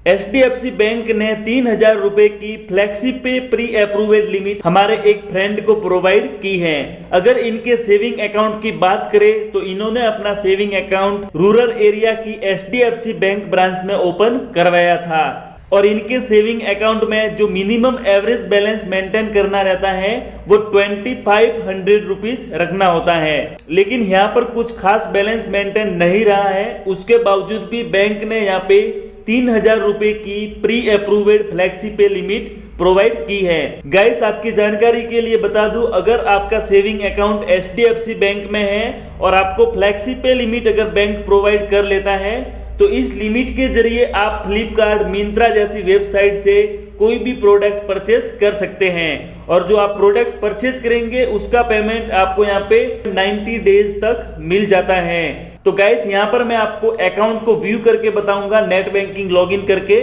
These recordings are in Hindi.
HDFC बैंक ने 3000 रुपए की फ्लेक्सी पे प्री अप्रूव्ड लिमिट हमारे एक फ्रेंड को प्रोवाइड की है। अगर इनके सेविंग अकाउंट की बात करें तो इन्होंने अपना सेविंग अकाउंट रूरल एरिया की HDFC बैंक ब्रांच में ओपन करवाया था और इनके सेविंग अकाउंट में जो मिनिमम एवरेज बैलेंस मेंटेन करना रहता है वो 2500 रुपीज रखना होता है। लेकिन यहाँ पर कुछ खास बैलेंस मेंटेन नहीं रहा है, उसके बावजूद भी बैंक ने यहाँ पे 3000 रुपए की pre approved flexi pay limit provide की है। गाइस, आपकी जानकारी के लिए बता दूं, अगर आपका सेविंग अकाउंट HDFC बैंक में है और आपको फ्लेक्सी पे लिमिट अगर बैंक प्रोवाइड कर लेता है तो इस लिमिट के जरिए आप फ्लिपकार्ट, मिंत्रा जैसी वेबसाइट से कोई भी प्रोडक्ट परचेस कर सकते हैं और जो आप प्रोडक्ट परचेस करेंगे उसका पेमेंट आपको यहाँ पे 90 डेज तक मिल जाता है। तो गाइस, यहाँ पर मैं आपको अकाउंट को व्यू करके बताऊंगा नेट बैंकिंग लॉगिन करके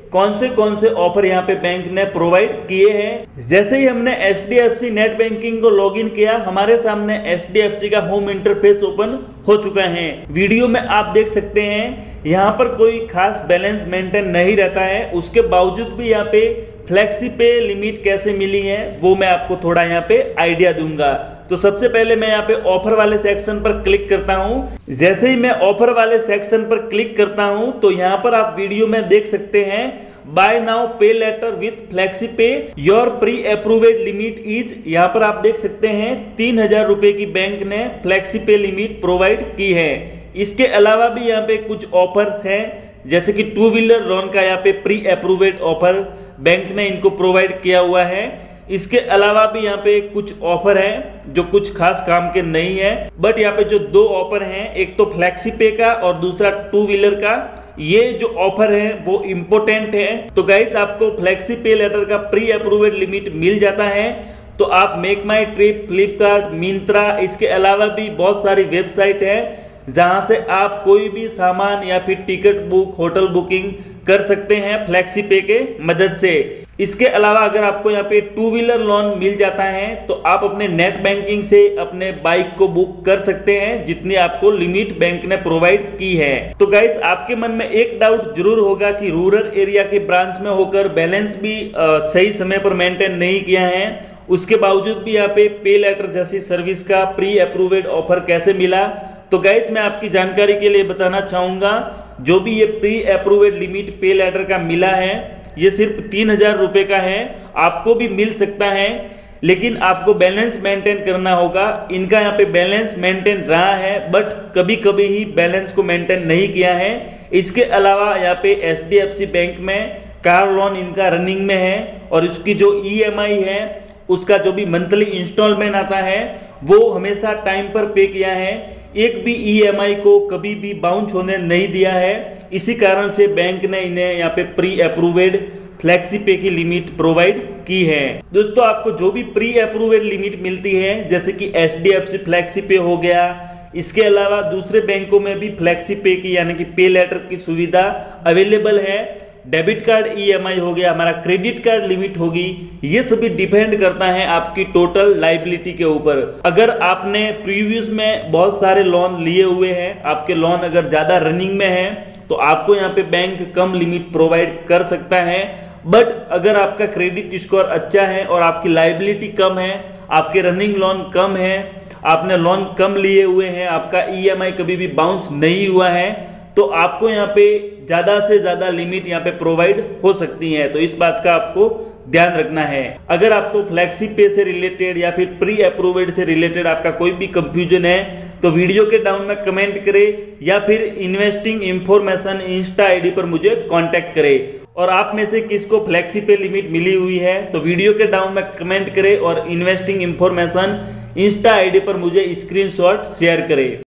कौन से ऑफर यहाँ पे बैंक ने प्रोवाइड किए हैं। जैसे ही हमने HDFC नेट बैंकिंग को लॉगिन किया, हमारे सामने HDFC का होम इंटरफेस ओपन हो चुका है। वीडियो में आप देख सकते हैं यहाँ पर कोई खास बैलेंस मेंटेन नहीं रहता है, उसके बावजूद भी यहाँ पे फ्लेक्सी पे लिमिट कैसे मिली है वो मैं आपको थोड़ा यहाँ पे आइडिया दूंगा। तो सबसे पहले मैं यहाँ पे ऑफर वाले सेक्शन पर क्लिक करता हूँ। जैसे ही मैं ऑफर वाले सेक्शन पर क्लिक करता हूँ तो यहाँ पर आप वीडियो में देख सकते हैं buy now pay later with flexi pay your pre approved limit is, यहाँ पर आप देख सकते हैं 3000 रुपए की बैंक ने फ्लेक्सी पे लिमिट प्रोवाइड की है। इसके अलावा भी यहाँ पे कुछ ऑफर्स हैं, जैसे कि 2 व्हीलर लोन का यहाँ पे प्री अप्रूव्ड ऑफर बैंक ने इनको प्रोवाइड किया हुआ है। इसके अलावा भी यहाँ पे कुछ ऑफर है जो कुछ खास काम के नहीं है, बट यहाँ पे जो 2 ऑफर हैं, एक तो फ्लेक्सी पे का और दूसरा 2 व्हीलर का, ये जो ऑफर है वो इम्पोर्टेंट है। तो गाइस, आपको फ्लेक्सी पे लेटर का प्री अप्रूव्ड लिमिट मिल जाता है तो आप MakeMyTrip, Flipkart, Myntra, इसके अलावा भी बहुत सारी वेबसाइट है जहां से आप कोई भी सामान या फिर टिकट बुक, होटल बुकिंग कर सकते हैं फ्लेक्सी पे के मदद से। इसके अलावा अगर आपको यहाँ पे 2 व्हीलर लोन मिल जाता है तो आप अपने नेट बैंकिंग से अपने बाइक को बुक कर सकते हैं जितनी आपको लिमिट बैंक ने प्रोवाइड की है। तो गाइस, आपके मन में एक डाउट जरूर होगा कि रूरल एरिया के ब्रांच में होकर बैलेंस भी सही समय पर मेंटेन नहीं किया है, उसके बावजूद भी यहाँ पे लेटर जैसी सर्विस का प्री अप्रूव्ड ऑफर कैसे मिला। तो गाइस, मैं आपकी जानकारी के लिए बताना चाहूंगा, जो भी ये pre approved limit pay later का मिला है ये सिर्फ 3000 रुपए का है। आपको भी मिल सकता है लेकिन आपको बैलेंस मेंटेन करना होगा। इनका यहाँ पे बैलेंस मेंटेन रहा है बट कभी कभी ही बैलेंस को मेंटेन नहीं किया है। इसके अलावा यहाँ पे HDFC बैंक में कार लोन इनका रनिंग में है और इसकी जो EMI है, उसका जो भी मंथली इंस्टॉलमेंट आता है वो हमेशा टाइम पर पे किया है, एक भी EMI को कभी भी बाउंस होने नहीं दिया है। इसी कारण से बैंक ने इन्हें यहाँ पे प्री अप्रूव्ड फ्लेक्सी पे की लिमिट प्रोवाइड की है। दोस्तों, आपको जो भी प्री अप्रूव्ड लिमिट मिलती है, जैसे कि HDFC फ्लेक्सी पे हो गया, इसके अलावा दूसरे बैंकों में भी फ्लेक्सी पे की यानी कि पे लेटर की सुविधा अवेलेबल है। डेबिट कार्ड EMI हो गया, हमारा क्रेडिट कार्ड लिमिट होगी, ये सभी डिपेंड करता है आपकी टोटल लाइबिलिटी के ऊपर। अगर आपने प्रीवियस में बहुत सारे लोन लिए हुए हैं, आपके लोन अगर ज़्यादा रनिंग में है तो आपको यहाँ पे बैंक कम लिमिट प्रोवाइड कर सकता है। बट अगर आपका क्रेडिट स्कोर अच्छा है और आपकी लाइबिलिटी कम है, आपके रनिंग लोन कम है, आपने लोन कम लिए हुए हैं, आपका EMI कभी भी बाउंस नहीं हुआ है, तो आपको यहाँ पे ज़्यादा से ज़्यादा लिमिट यहाँ पे प्रोवाइड हो सकती है। तो इस बात का आपको ध्यान रखना है। अगर आपको फ्लेक्सी पे से रिलेटेड या फिर प्री अप्रूव्ड से रिलेटेड आपका कोई भी कंफ्यूजन है तो वीडियो के डाउन में कमेंट करें या फिर इन्वेस्टिंग इंफॉर्मेशन इंस्टा ID पर मुझे कांटेक्ट करें। और आप में से किसको फ्लेक्सी पे लिमिट मिली हुई है तो वीडियो के डाउन में कमेंट करें और इन्वेस्टिंग इंफॉर्मेशन इंस्टा ID पर मुझे स्क्रीनशॉट शेयर करें।